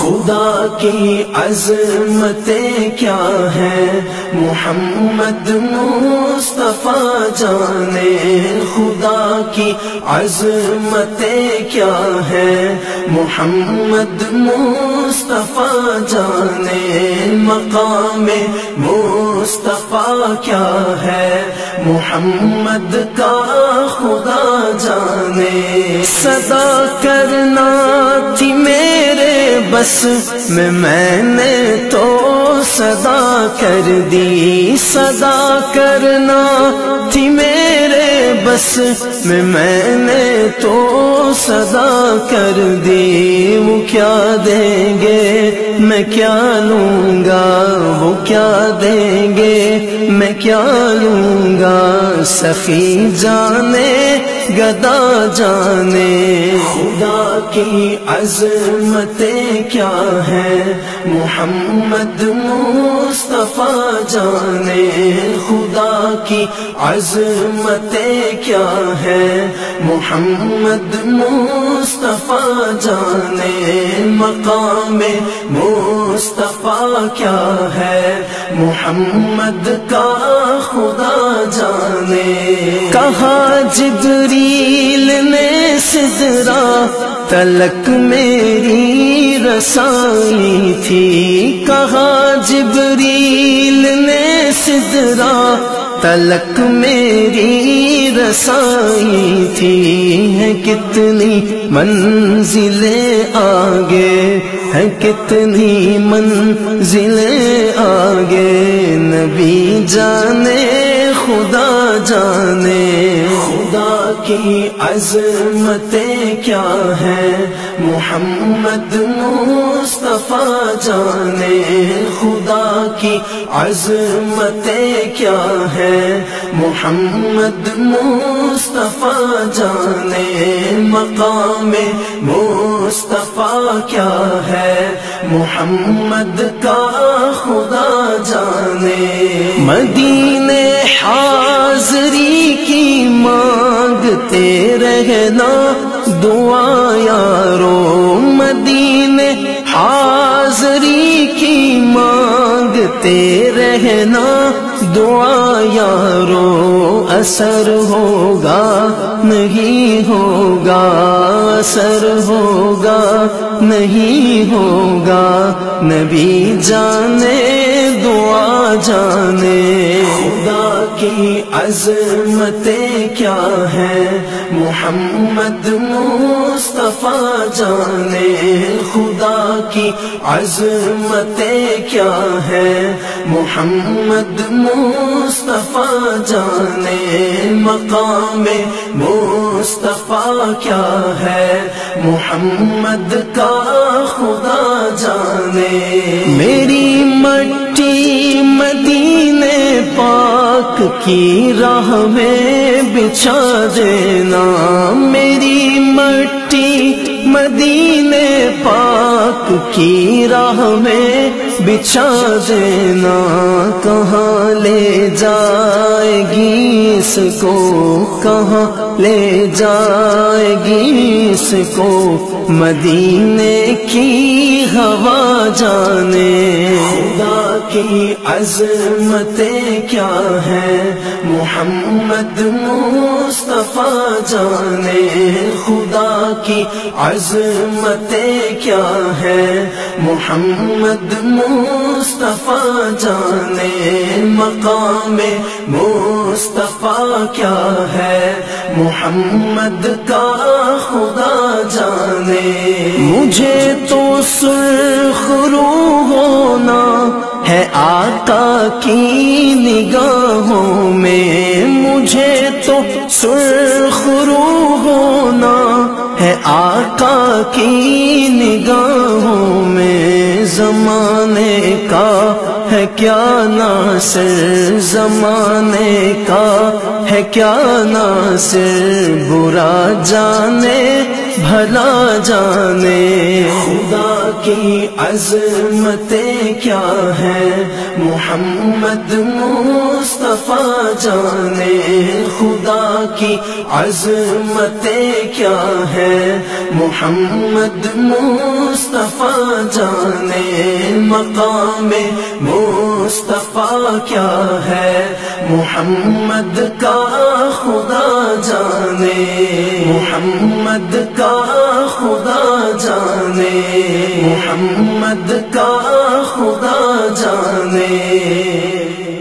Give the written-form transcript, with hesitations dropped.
خدا کی عظمتیں کیا ہیں محمد مصطفیٰ جانے، خدا کی عظمتیں کیا ہیں محمد مصطفیٰ جانے، مقام مصطفیٰ کیا ہے محمد کا خدا جانے۔ صدا کرنا تھی میرے بس میں نے تو صدا کر دی، صدا کرنا تھی میرے بس میں نے تو صدا کر دی۔ وہ کیا دیں گے میں کیا لوں گا، وہ کیا دیں گے میں کیا لوں گا، سخی جانے گدا جانے۔ خدا کی عظمتیں کیا ہیں محمد مصطفیٰ جانے، خدا کی عظمتیں کیا ہیں محمد مصطفیٰ جانے، مقام مصطفیٰ کیا ہے محمد کا خدا جانے۔ کہا جبریل نے سدرا تلک میری رسائی تھی، کہا جبریل نے سدرا تلک میری رسائی تھی، ہے کتنی منزلیں آگے، ہے کتنی منزلیں آگے، نبی جانے خدا جانے۔ خدا کی عظمتیں کیا ہیں محمد مصطفیٰ جانے، خدا کی عظمتیں کیا ہیں محمد مصطفیٰ جانے، مقام مصطفیٰ کیا ہے محمد کا خدا جانے۔ مدینے حاضری کی مانگتے رہنا دعا یارو، مدینے حاضری کی مانگتے رہنا دعا یارو، اثر ہوگا نہیں ہوگا، اثر ہوگا نہیں ہوگا، نبی جانے دعا جانے۔ خدا کی عظمتیں کیا ہیں محمد مصطفیٰ جانے، خدا کی عظمتیں کیا ہیں محمد مصطفیٰ جانے، مقام مصطفیٰ کیا ہے محمد کا خدا جانے۔ میری مٹی مدینے پاک کی راہ میں بچھا دینا، میری مٹی مدینے پاک کی راہ میں بچھا دینا، کہاں لے جائے گی اس کو، کہاں لے جائے گی اس کو، مدینے کی ہوا جانے۔ خدا کی عظمتیں کیا ہیں محمد مصطفیٰ جانے، خدا کی عظمتیں کیا ہیں محمد مصطفیٰ جانے، مقام مصطفیٰ کیا ہے محمد کا خدا جانے۔ مجھے تو سرخ روح ہونا ہے آقا کی نگاہوں میں، مجھے تو سرخ روح ہونا ہے آقا کی نگاہوں میں، زمانے کا ہے کیا ناصر، زمانے کا ہے کیا ناصر، برا جانے بھلا جانے خدا کی عظمتیں کیا ہے محمد مصطفیٰ جانے خدا کی عظمتیں کیا ہے محمد مصطفیٰ جانے مقام مصطفیٰ کیا ہے محمد کا خدا جانے محمد کا خدا جانے محمد کا خدا جانے